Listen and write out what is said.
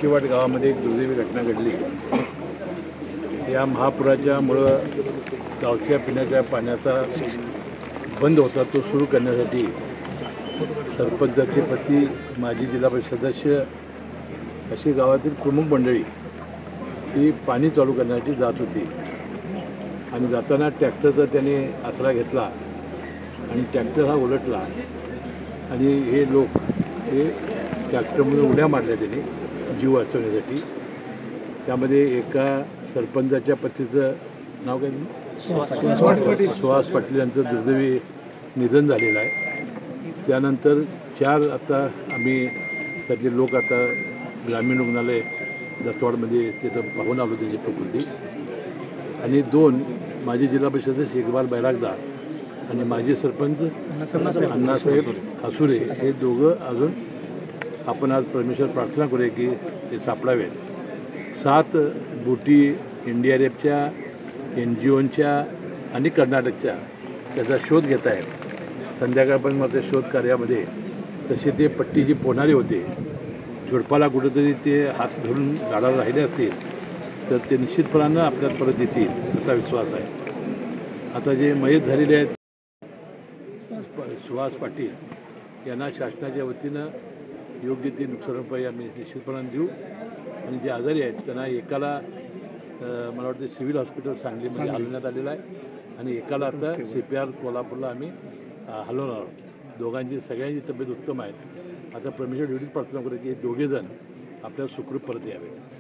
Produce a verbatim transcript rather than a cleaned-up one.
काशीवाड गावामध्ये एक दुर्दैवी घटना घडली। या महापुराच्यामुळं गावच्या पिण्याच्या पाण्याचा बंद होता तो सुरू करण्यासाठी सरपंचाचे पती, माजी जिल्हा परिषद सदस्य अशी गावातील प्रमुख मंडळी ही पाणी चालू करण्यासाठी जात होती आणि जाताना ट्रॅक्टरचा त्याने आसरा घेतला आणि ट्रॅक्टर हा उलटला आणि हे लोक हे ट्रॅक्टरमधून उड्या मारल्या त्याने जीव वाचवण्यासाठी। त्यामध्ये एका सरपंचाच्या पतीचं नाव काय सुहास पाटील सुहास पाटील यांचं दुर्दैवी निधन झालेलं आहे। त्यानंतर चार आता आम्ही त्यातले लोक आता ग्रामीण रुग्णालय दत्तवाडमध्ये तिथं पाहून आलो त्याची प्रकृती, आणि दोन माजी जिल्हा परिषद शेखबाल बैरागदार आणि माजी सरपंच अण्णासाहेब हसुरे हे दोघं अजून आपण आज परमेश्वर प्रार्थना करूया की ते सापडावेत। सात बोटी एन डी आर एफच्या, एन जी ओच्या आणि कर्नाटकच्या त्याचा शोध घेत आहेत। संध्याकाळपर्यंत मात्र शोध कार्यामध्ये तसे ते पट्टीचे पोहणारे होते, झुडपाला कुठेतरी ते हात धरून झाडाला राहिले असतील तर ते निश्चितपणानं आपल्यात परत येतील असा विश्वास आहे। आता जे मयत झालेले आहेत सुहास पाटील यांना शासनाच्या वतीनं योग्य ती नुकसान भरपाई आम्ही निश्चितपणाने देऊ, आणि जे आजारी आहेत त्यांना एकाला मला वाटतं सिव्हिल हॉस्पिटल सांगलीमध्ये हलवण्यात आलेलं आहे आणि एकाला आता सी पी आर कोल्हापूरला आम्ही हलवणार आहोत। दोघांची सगळ्यांची तब्येत उत्तम आहे। आता परमेश्वर एवढीच प्रार्थना करू की दोघेजण आपल्याला सुखरूप परत यावे।